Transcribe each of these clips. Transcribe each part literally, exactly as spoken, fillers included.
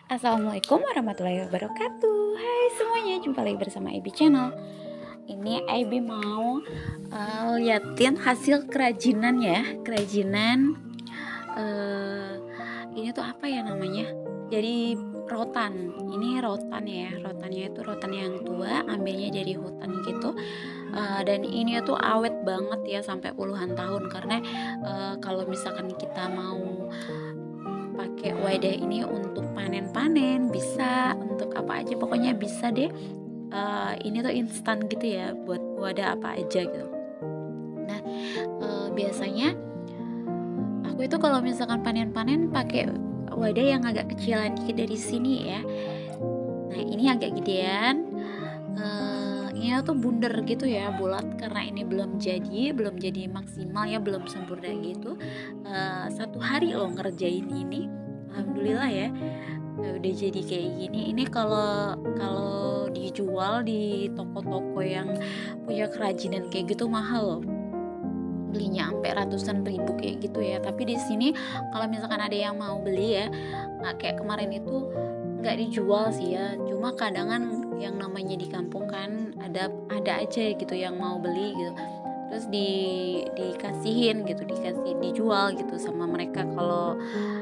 Assalamualaikum warahmatullahi wabarakatuh. Hai semuanya, jumpa lagi bersama Ibi Channel. Ini Ibi mau uh, liatin hasil kerajinan ya, kerajinan uh, ini tuh apa ya namanya? Jadi rotan. Ini rotan ya, rotannya itu rotan yang tua, ambilnya dari hutan gitu. Uh, dan ini tuh awet banget ya sampai puluhan tahun karena uh, kalau misalkan kita mau pakai wadah ini untuk panen-panen bisa, untuk apa aja pokoknya bisa deh. Uh, ini tuh instan gitu ya buat wadah apa aja gitu. Nah uh, biasanya aku itu kalau misalkan panen-panen pakai wadah yang agak kecilan dikit dari sini ya. Nah ini agak gedean, uh, ini tuh bundar gitu ya, bulat karena ini belum jadi belum jadi maksimal ya, belum sempurna gitu. Uh, satu hari loh ngerjain ini, alhamdulillah ya. Nah, udah jadi kayak gini. Ini kalau kalau dijual di toko-toko yang punya kerajinan kayak gitu mahal loh, belinya sampai ratusan ribu kayak gitu ya. Tapi di sini kalau misalkan ada yang mau beli ya, nah kayak kemarin itu nggak dijual sih ya, cuma kadang kan yang namanya di kampung kan ada ada aja gitu yang mau beli gitu, terus di dikasihin gitu, dikasih dijual gitu sama mereka. Kalau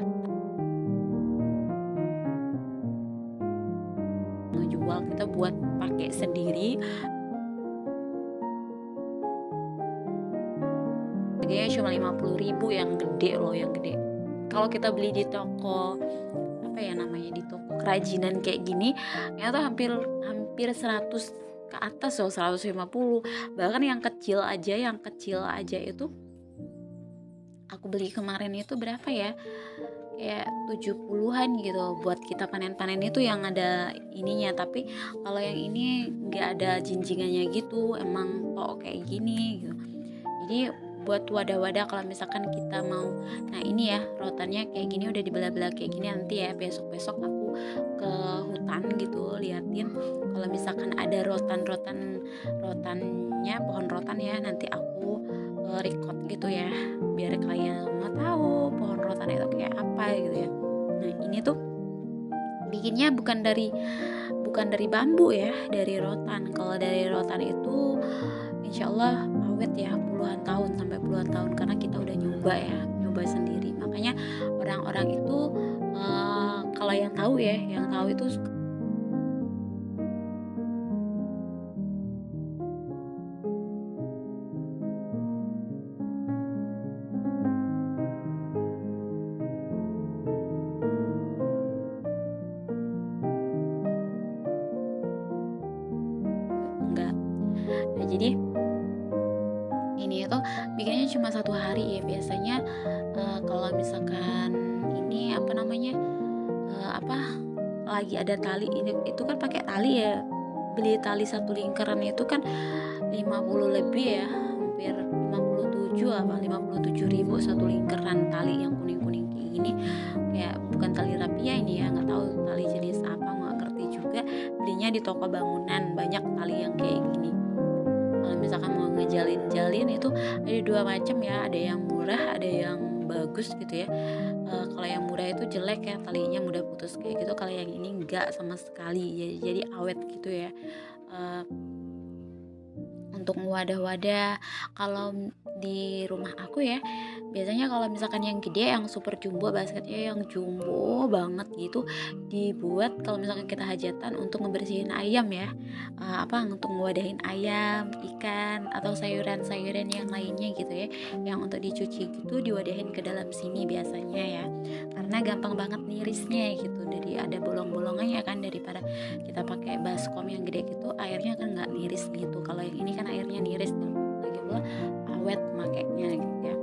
ngejual kita buat pakai sendiri harganya cuma lima puluh ribu, yang gede loh, yang gede. Kalau kita beli di toko apa ya namanya, di toko kerajinan kayak gini ya tuh hampir hampir seratus ke atas loh, seratus lima puluh. Bahkan yang kecil aja yang kecil aja itu aku beli kemarin itu berapa ya, kayak tujuh puluhan gitu buat kita panen-panen itu yang ada ininya. Tapi kalau yang ini nggak ada jinjingannya gitu, emang tok kayak gini gitu. Jadi buat wadah-wadah kalau misalkan kita mau, nah ini ya rotannya kayak gini udah dibelah-belah kayak gini. Nanti ya besok-besok aku ke hutan gitu liatin, kalau misalkan ada rotan-rotan rotannya, pohon rotan ya, nanti aku uh, record gitu ya biar kalian semua tahu pohon rotan itu kayak apa gitu ya. Nah ini tuh bikinnya bukan dari bukan dari bambu ya, dari rotan. Kalau dari rotan itu insya Allah awet ya puluhan tahun, sampai puluhan tahun, karena kita udah nyoba ya, nyoba sendiri. Makanya orang-orang itu uh, kalau yang tahu ya, yang tahu itu enggak. Nah jadi ini tuh bikinnya cuma satu hari ya biasanya. Uh, kalau misalkan ini apa namanya, uh, apa lagi ada tali ini, itu kan pakai tali ya, beli tali satu lingkaran itu kan lima puluh lebih ya, hampir lima puluh tujuh apa lima puluh tujuh ribu satu lingkaran tali yang kuning-kuning kayak gini. Kayak bukan tali rapia ini ya, nggak tahu tali jenis apa, nggak ngerti juga. Belinya di toko bangunan, banyak tali yang kayak gini. Kalau misalkan mau ngejalin-jalin itu ada dua macam ya, ada yang murah, ada yang bagus gitu ya. Uh, kalau yang murah itu jelek ya, talinya mudah putus kayak gitu. Kalau yang ini enggak sama sekali, jadi, jadi awet gitu ya. Uh, untuk wadah-wadah kalau di rumah aku ya, biasanya kalau misalkan yang gede, yang super jumbo, basketnya yang jumbo banget gitu, dibuat kalau misalkan kita hajatan untuk ngebersihin ayam ya, uh, apa untuk ngewadahin ayam, ikan, atau sayuran-sayuran yang lainnya gitu ya, yang untuk dicuci gitu diwadahin ke dalam sini biasanya ya, karena gampang banget nirisnya gitu, dari ada bolong-bolongannya kan, daripada kita pakai baskom yang gede gitu airnya kan nggak niris gitu. Kalau yang ini kan airnya niris dan lagi pula awet makainya gitu ya.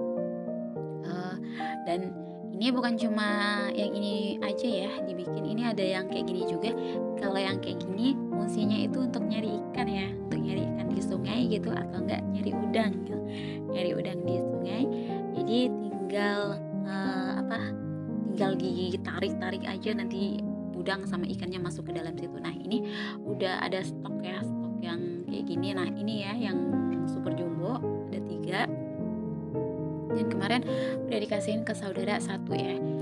Uh, dan ini bukan cuma yang ini aja ya dibikin, ini ada yang kayak gini juga. Kalau yang kayak gini fungsinya itu untuk nyari ikan ya, untuk nyari ikan di sungai gitu, atau enggak nyari udang gitu, nyari udang di sungai. Jadi tinggal uh, apa tinggal ditarik-tarik aja, nanti udang sama ikannya masuk ke dalam situ. Nah ini udah ada stok ya, stok yang kayak gini. Nah ini ya yang super jumbo ada tiga, dan kemarin udah dikasihin ke saudara satu ya,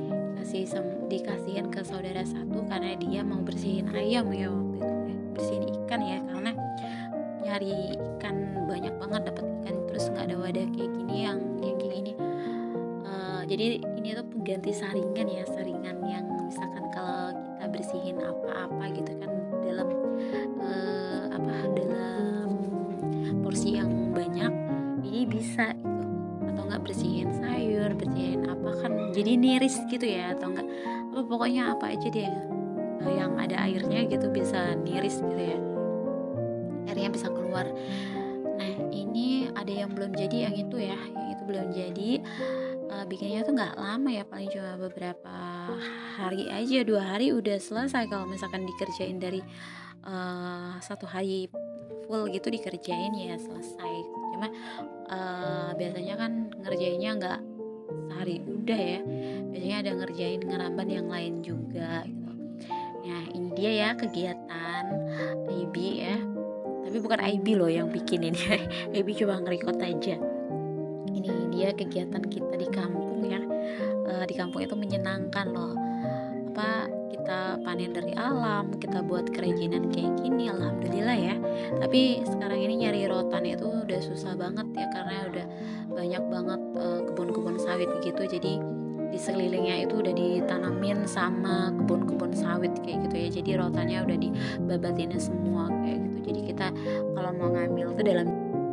dikasih sem- dikasihin ke saudara satu karena dia mau bersihin ayam ya waktu itu, eh, bersihin ikan ya, karena nyari ikan banyak banget, dapat ikan terus nggak ada wadah kayak gini yang yang kayak gini. Eh, jadi ini tuh pengganti saringan ya, saringan yang misalkan kalau kita bersihin apa-apa gitu kan dalam eh, apa dalam porsi yang banyak, jadi bisa gitu. Atau enggak bersihin sayur, bersihin apa kan jadi niris gitu ya, atau enggak apa pokoknya apa aja deh eh, yang ada airnya gitu bisa niris gitu ya, airnya bisa keluar. Nah ini ada yang belum jadi, yang itu ya, yang itu belum jadi. Uh, bikinnya tuh nggak lama ya, paling cuma beberapa hari aja, dua hari udah selesai kalau misalkan dikerjain dari uh, satu hari full gitu dikerjain ya selesai. Cuma uh, biasanya kan ngerjainnya nggak sehari udah ya, biasanya ada ngerjain ngeramban yang lain juga gitu. Nah ini dia ya kegiatan I B ya, tapi bukan I B loh yang bikinin ya, I B cuma ngerekod aja. Ini dia kegiatan kita di kampung ya. E, di kampung itu menyenangkan loh. Apa kita panen dari alam, kita buat kerajinan kayak gini, alhamdulillah ya. Tapi sekarang ini nyari rotan itu udah susah banget ya, karena udah banyak banget e, kebun-kebun sawit gitu. Jadi di sekelilingnya itu udah ditanamin sama kebun-kebun sawit kayak gitu ya. Jadi rotannya udah dibabatinnya semua kayak gitu. Jadi kita kalau mau ngambil tuh dalam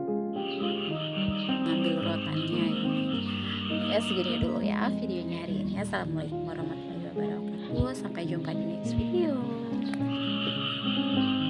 ngambil rotannya ya. Segini dulu ya videonya hari ini. Assalamualaikum warahmatullahi wabarakatuh, sampai jumpa di next video.